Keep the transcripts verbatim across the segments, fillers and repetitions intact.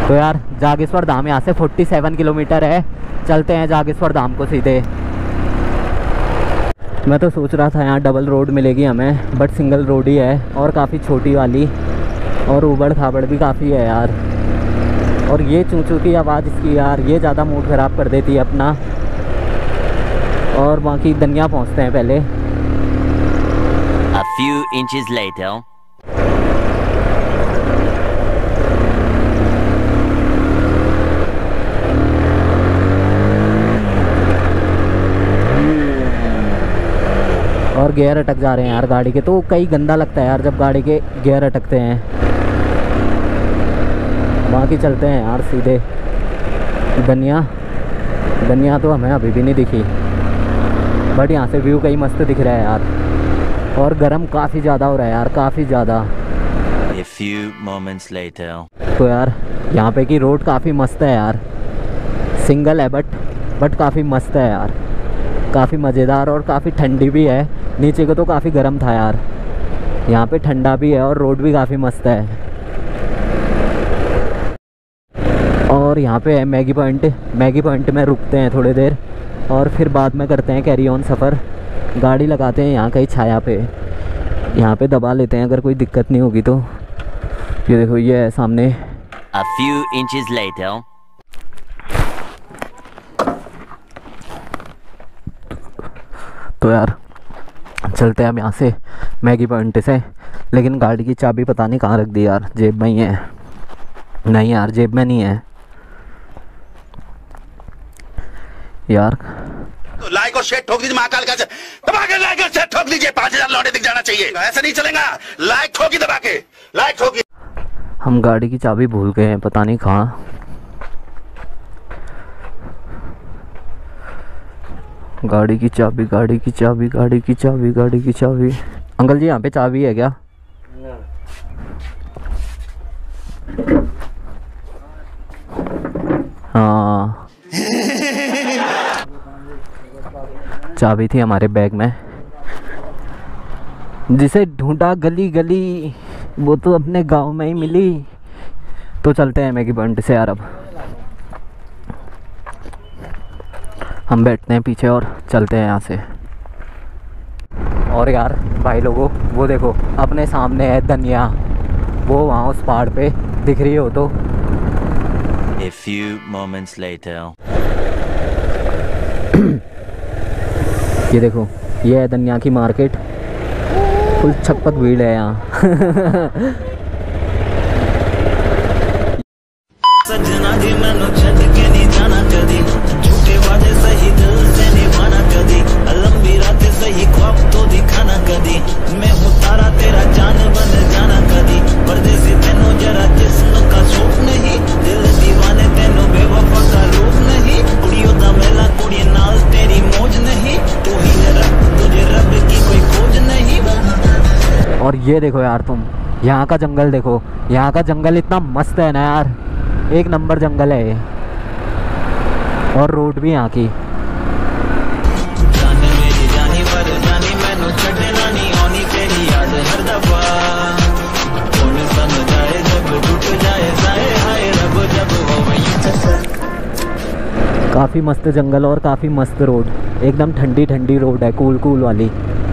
तो यार जागेश्वर धाम यहाँ से सैंतालीस किलोमीटर है। चलते हैं जागेश्वर धाम को सीधे। मैं तो सोच रहा था यहाँ डबल रोड मिलेगी हमें, बट सिंगल रोड ही है और काफ़ी छोटी वाली, और उबड़ खाबड़ भी काफ़ी है यार। और ये चूं चूं की आवाज़ इसकी यार, ये ज़्यादा मूड ख़राब कर देती है अपना। और बाकी दनिया पहुँचते हैं पहले। A few inches later. और गियर अटक जा रहे हैं यार गाड़ी के, तो कई गंदा लगता है यार जब गाड़ी के गियर अटकते हैं। बाकी चलते हैं यार सीधे। धनिया धनिया तो हमें अभी भी नहीं दिखी, बट यहाँ से व्यू कई मस्त दिख रहा है यार। और गर्म काफ़ी ज़्यादा हो रहा है यार, काफ़ी ज़्यादा। A few moments later. तो यार यहाँ पे की रोड काफ़ी मस्त है यार, सिंगल है बट बट काफ़ी मस्त है यार, काफ़ी मज़ेदार और काफ़ी ठंडी भी है। नीचे को तो काफ़ी गर्म था यार, यहाँ पे ठंडा भी है और रोड भी काफ़ी मस्त है। और यहाँ पे है मैगी पॉइंट। मैगी पॉइंट में रुकते हैं थोड़ी देर और फिर बाद में करते हैं कैरी ऑन सफ़र। गाड़ी लगाते हैं यहाँ कहीं छाया पे, यहाँ पे दबा लेते हैं अगर कोई दिक्कत नहीं होगी तो। ये देखो ये है सामने। A few inches later. तो यार चलते हैं अब यहाँ से मैगी पॉइंट से। लेकिन गाड़ी की चाबी पता नहीं कहाँ रख दी यार, जेब में ही है। नहीं यार जेब में नहीं है यार। तो लाइक और शेयर ठोक दीजिए, महाकाल का दबा के लाइक और शेयर ठोक दीजिए। पांच हजार लौटे दिख जाना चाहिए, ऐसा नहीं चलेगा। लाइक ठोकी दबा के, लाइक ठोकी। हम गाड़ी की चाबी भूल गए हैं, पता नहीं कहाँ। गाड़ी की चाबी गाड़ी की चाबी गाड़ी की चाबी गाड़ी की चाबी। अंकल जी यहाँ पे चाबी है क्या? हाँ चाबी थी हमारे बैग में, जिसे ढूंढा गली गली वो तो अपने गांव में ही मिली। तो चलते हैं मैगी पॉइंट से यार। अब हम बैठते हैं पीछे और चलते हैं यहाँ से। और यार भाई लोगों वो देखो अपने सामने है धनिया, वो वहाँ उस पहाड़ पे दिख रही हो तो। A few moments later. ये देखो ये है धनिया की मार्केट, फुल छप्पक भीड़ है यहाँ। सजना जी मैनू छड़ के नहीं जाना कदी, झूठे वादे सही दिल से निभाना कदी, लंबी रातें सही ख्वाब तो दिखाना कदी, मैं हूँ तारा तेरा जान बन जाना कदी, परदेसी तेनू जरा जिस्म का शौक नहीं, दिल दीवाने तेनू बेवफा का रूप नहीं, कुड़ियों दा मेला कुड़ी नाल तेरी मौज नहीं, तू ही रब तुझे रब की कोई खोज नहीं। और ये देखो यार तुम यहाँ का जंगल देखो, यहाँ का जंगल इतना मस्त है ना यार, एक नंबर जंगल है ये। और रोड भी यहाँ की। जाने मेरी जानी पर जानी मैनू छड़ना नहीं आनी तेरी याद हर दफा, कौन समझाए जब टूट जाए जाए हाय रब जब हो वही। काफ़ी मस्त जंगल और काफ़ी मस्त रोड, एकदम ठंडी ठंडी रोड है, कूल कूल वाली।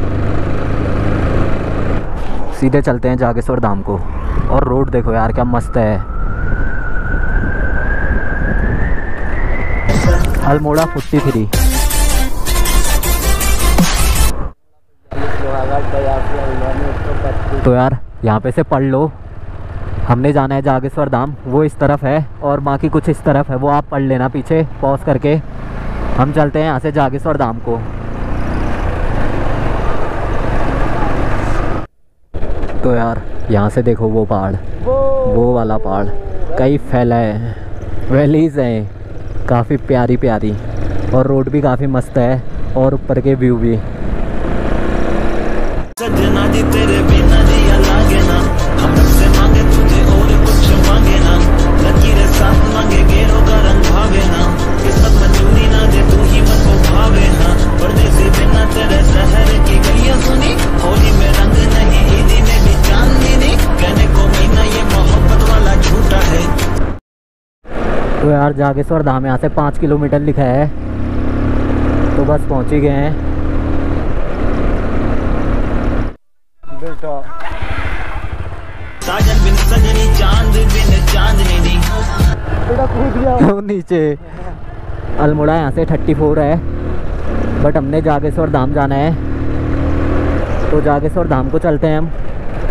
सीधे चलते हैं जागेश्वर धाम को। और रोड देखो यार क्या मस्त है। Almora forty three. तो यार यहाँ पे से पढ़ लो, हमने जाना है जागेश्वर धाम, वो इस तरफ है और बाकी कुछ इस तरफ है, वो आप पढ़ लेना पीछे पॉज करके। हम चलते हैं यहाँ से जागेश्वर धाम को। तो यार यहाँ से देखो वो पहाड़, वो वाला पहाड़ कई फैला है, वैलीज हैं काफ़ी प्यारी प्यारी, और रोड भी काफ़ी मस्त है और ऊपर के व्यू भी। सजना जी तेरे बिना जिया लागे ना, हम से मांगे तुझे और कुछ मांगे ना, लकीरें साथ मांगे गेरों का रंग भावे ना, किस्मत मंजूरी ना दे तू ही मन को भावे ना, परदेसी बिना तेरे शहर की गलियां सुनी, होली में रंग नहीं ईदी में भी चांदनी नहीं, कहने को महीना ये मोहब्बत वाला झूठा है। तो यार जागेश्वर धाम यहाँ से पाँच किलोमीटर लिखा है, तो बस पहुँच ही गए हैं। बेटा साजन बिन सजनी चांद बिन चांदनी दी। बेटा कूद गया। तो नीचे अल्मोड़ा यहाँ से थर्टी फोर है, बट हमने जागेश्वर धाम जाना है, तो जागेश्वर धाम को चलते हैं हम।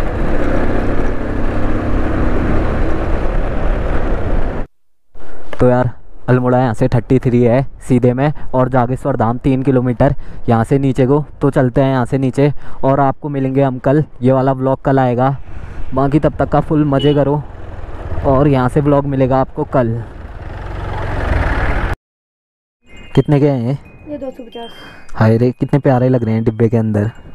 तो यार अल्मोड़ा यहाँ से थर्टी थ्री है सीधे में, और जागेश्वर धाम तीन किलोमीटर यहाँ से नीचे को। तो चलते हैं यहाँ से नीचे, और आपको मिलेंगे हम कल। ये वाला व्लॉग कल आएगा, बाकी तब तक का फुल मज़े करो, और यहाँ से व्लॉग मिलेगा आपको कल। कितने के हैं ये? ये दो सौ पचास। हाय रे, कितने प्यारे लग रहे हैं डिब्बे के अंदर।